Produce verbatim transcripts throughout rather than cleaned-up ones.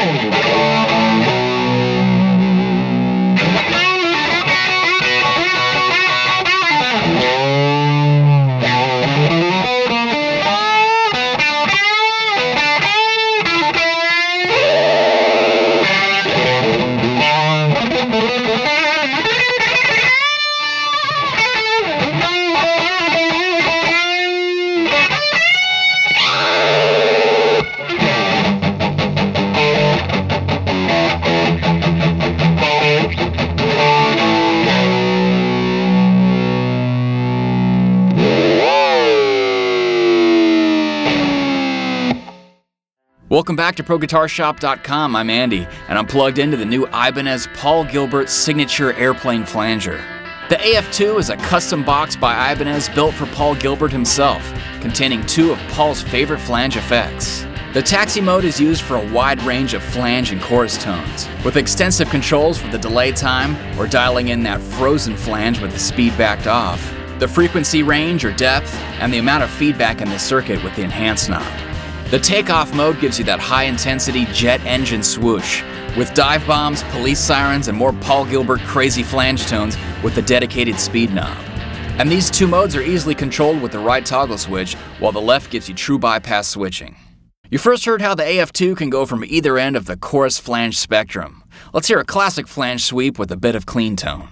Welcome back to Pro Guitar Shop dot com. I'm Andy, and I'm plugged into the new Ibanez Paul Gilbert Signature Airplane Flanger. The A F two is a custom box by Ibanez built for Paul Gilbert himself, containing two of Paul's favorite flange effects. The taxi mode is used for a wide range of flange and chorus tones, with extensive controls for the delay time or dialing in that frozen flange with the speed backed off, the frequency range or depth, and the amount of feedback in the circuit with the enhance knob. The takeoff mode gives you that high-intensity jet engine swoosh, with dive bombs, police sirens, and more Paul Gilbert crazy flange tones with the dedicated speed knob. And these two modes are easily controlled with the right toggle switch, while the left gives you true bypass switching. You first heard how the A F two can go from either end of the chorus flange spectrum. Let's hear a classic flange sweep with a bit of clean tone.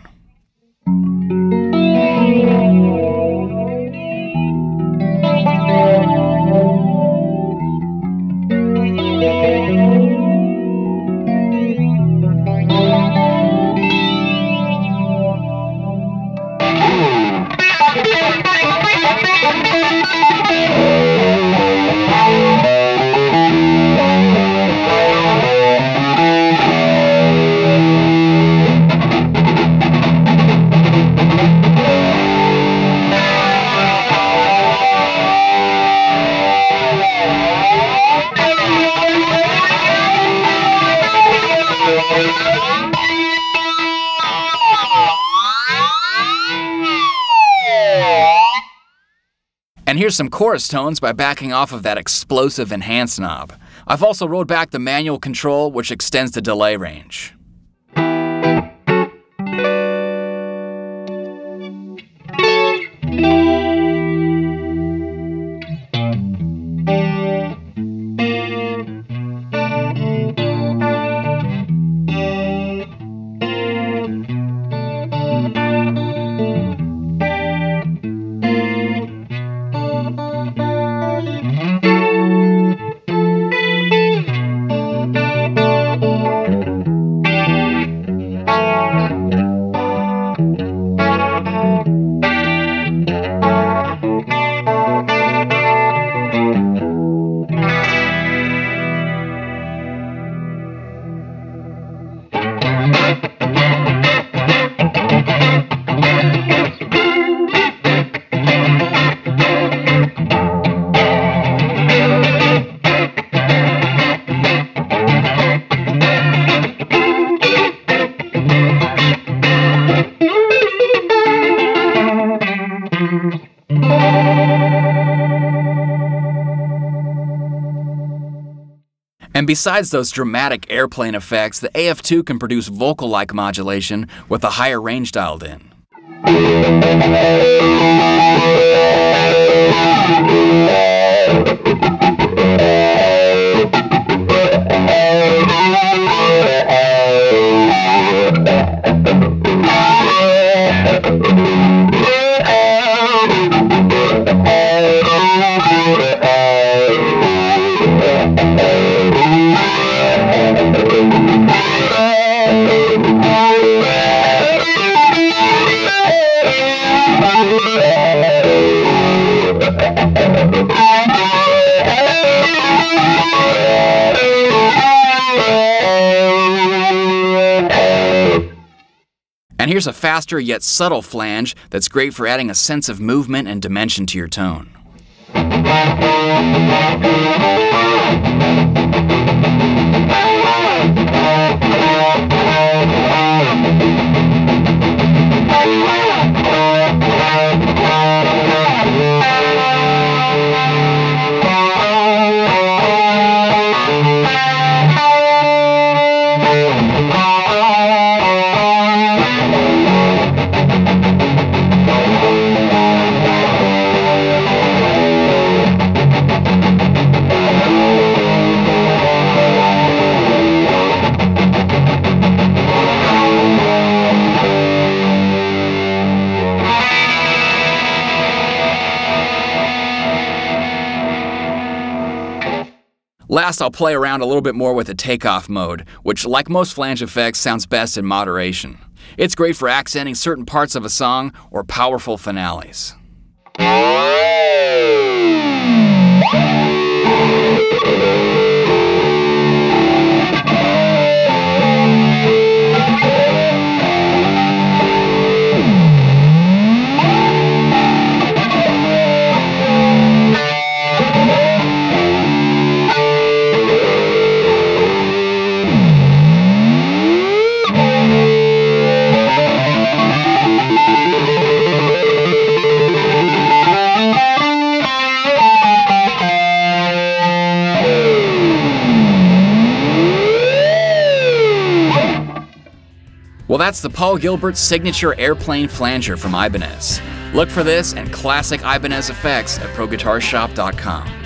And here's some chorus tones by backing off of that explosive enhance knob. I've also rolled back the manual control, which extends the delay range. And besides those dramatic airplane effects, the A F two can produce vocal-like modulation with a higher range dialed in. And here's a faster yet subtle flange that's great for adding a sense of movement and dimension to your tone. Last, I'll play around a little bit more with the takeoff mode, which, like most flange effects, sounds best in moderation. It's great for accenting certain parts of a song or powerful finales. Well, that's the Paul Gilbert signature airplane flanger from Ibanez. Look for this and classic Ibanez effects at pro guitar shop dot com.